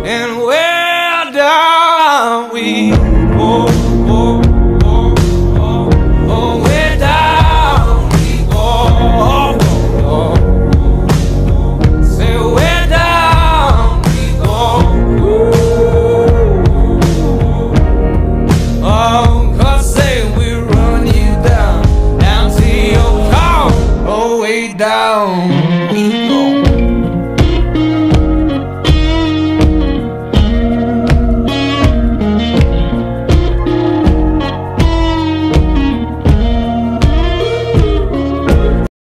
and where down we go. Where down we go. Say where down we go. Oh, 'cause say we run you down to your car, oh way down.